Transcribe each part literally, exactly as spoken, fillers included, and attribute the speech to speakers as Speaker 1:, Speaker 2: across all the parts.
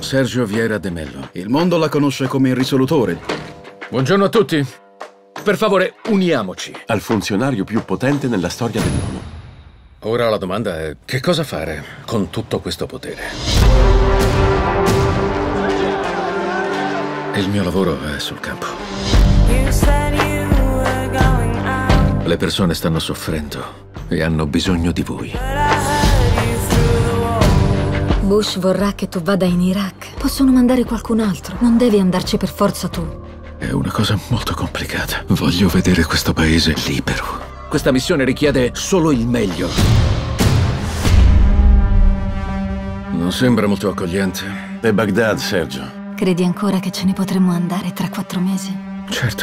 Speaker 1: Sergio Vieira de Mello. Il mondo la conosce come il risolutore.
Speaker 2: Buongiorno a tutti. Per favore, uniamoci.
Speaker 3: Al funzionario più potente nella storia dell'ONU.
Speaker 2: Ora la domanda è: che cosa fare con tutto questo potere? Il mio lavoro è sul campo. Le persone stanno soffrendo e hanno bisogno di voi.
Speaker 4: Bush vorrà che tu vada in Iraq. Possono mandare qualcun altro. Non devi andarci per forza tu.
Speaker 1: È una cosa molto complicata. Voglio vedere questo paese libero.
Speaker 2: Questa missione richiede solo il meglio.
Speaker 1: Non sembra molto accogliente.
Speaker 3: È Baghdad, Sergio.
Speaker 4: Credi ancora che ce ne potremmo andare tra quattro mesi?
Speaker 1: Certo.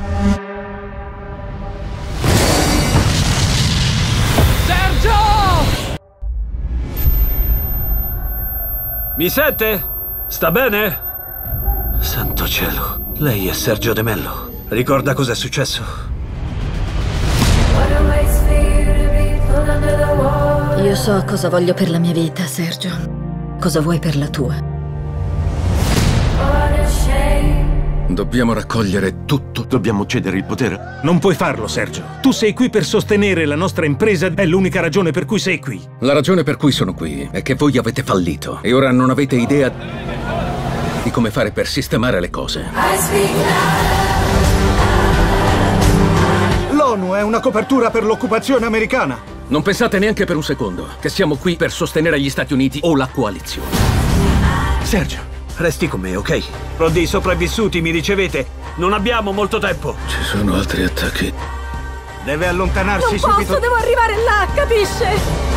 Speaker 2: Sergio!
Speaker 5: Mi sente? Sta bene? Santo cielo, lei è Sergio de Mello. Ricorda cos'è successo?
Speaker 4: Io so cosa voglio per la mia vita, Sergio. Cosa vuoi per la tua?
Speaker 1: Dobbiamo raccogliere tutto.
Speaker 3: Dobbiamo cedere il potere.
Speaker 6: Non puoi farlo, Sergio. Tu sei qui per sostenere la nostra impresa, è l'unica ragione per cui sei qui.
Speaker 2: La ragione per cui sono qui è che voi avete fallito e ora non avete idea di come fare per sistemare le cose.
Speaker 6: L'ONU è una copertura per l'occupazione americana.
Speaker 2: Non pensate neanche per un secondo che siamo qui per sostenere gli Stati Uniti o la coalizione.
Speaker 5: Sergio, resti con me, ok? Ho dei sopravvissuti, mi ricevete? Non abbiamo molto tempo.
Speaker 1: Ci sono altri attacchi.
Speaker 6: Deve allontanarsi
Speaker 4: Non
Speaker 6: subito.
Speaker 4: posso, devo arrivare là, capisce?